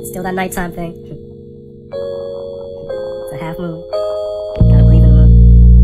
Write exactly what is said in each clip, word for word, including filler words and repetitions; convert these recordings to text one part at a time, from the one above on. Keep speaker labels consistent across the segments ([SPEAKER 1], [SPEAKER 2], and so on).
[SPEAKER 1] Still that nighttime thing. It's a half moon. Gotta believe in the moon.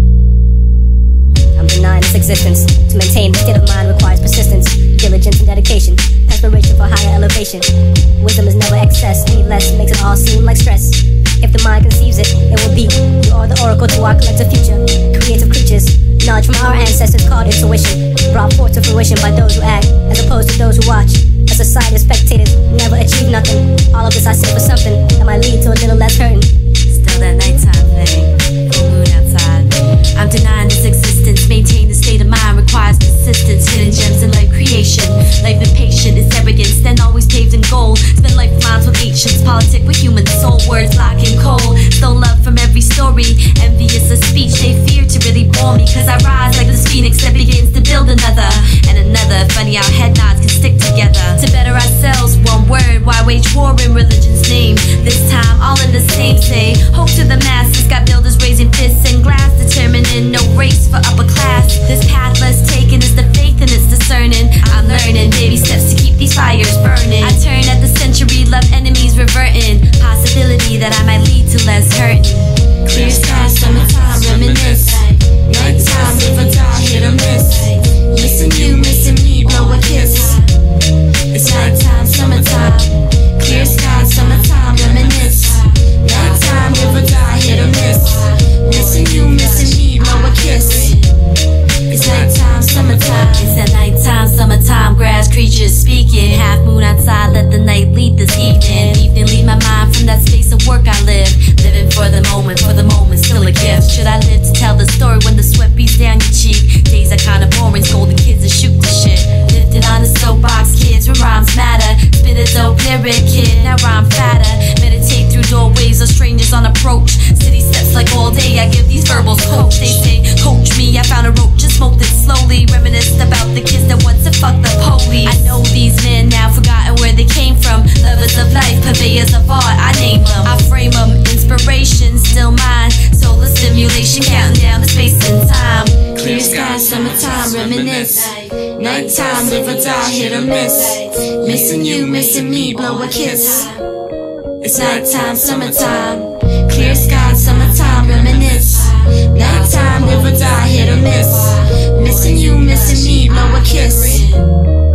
[SPEAKER 1] I'm denying its existence. To maintain the state of mind requires persistence, diligence and dedication, aspiration for higher elevation. Wisdom is never excess, any less makes it all seem like stress. If the mind conceives it, it will be. You are the oracle to our collective future. Creative creatures, knowledge from our ancestors called intuition, brought forth to fruition by those who act, as opposed to those who watch. A society of spectators never achieve nothing. All of this I say for something that might lead to a little less hurting.
[SPEAKER 2] Still that nighttime thing, full moon outside. I'm denying its existence. Maintain the state of mind requires persistence. Hidden gems in life creation. Life impatient is arrogance, then always paved in gold. Spend lifelines with ancients, politic with human soul. Words lock and cold. Stole love from every story. Envious of speech, they fear to really bore me. Cause I rise like this phoenix that begins to build another and another. Funny how head nods can stick together. To better ourselves, one word. Why wage war in religion's name? This time all in the same say. Hope to the masses, got builders raising fists and glass, determining no race for upper class. This path less taken is the faith and it's discerning. I'm learning baby steps to keep these fires burning. I turn at the century, love enemies reverting. Possibility that I might lead to less hurting.
[SPEAKER 3] Clear sky, summertime, reminisce. Nighttime, river die, hit or miss. Missing you, missing me, blow a kiss. It's nighttime, summertime. Clear sky, summertime, reminisce. Nighttime, river die, hit or miss. Missing you, missing me, blow a kiss. It's nighttime, summertime.
[SPEAKER 2] It's that nighttime, summertime, grass creatures speaking. Half moon outside, let the night lead this evening. Evening, leave my mind from that space of work I live. Living for the moment, for the moment, still a gift. Should I live to tell the story when the sweat beats down your cheek? Days are kinda boring, scolding kids and shoot the shit. Lifted on the soapbox, kids where rhymes matter. Spit a dope lyric, kid, now rhyme fatter. Meditate through doorways of strangers on approach. City steps like all day, I give these verbals coach. They say, coach me, I found a rope, just smoked it slowly. Reminisced about the kids that once had fucked the police. I know these men now, forgotten where they came from. Lovers of life, purveyors of art, I name them. I frame them, inspiration, still mine. Solar stimulation, counting down the space and time.
[SPEAKER 3] Clear sky, summertime, reminisce. Nighttime, river die, hit or miss. Missing you, missing me, blow a kiss. It's nighttime, summertime. Clear sky, summertime, reminisce. Nighttime, river die, hit or miss. Missing you, missing me, blow a kiss.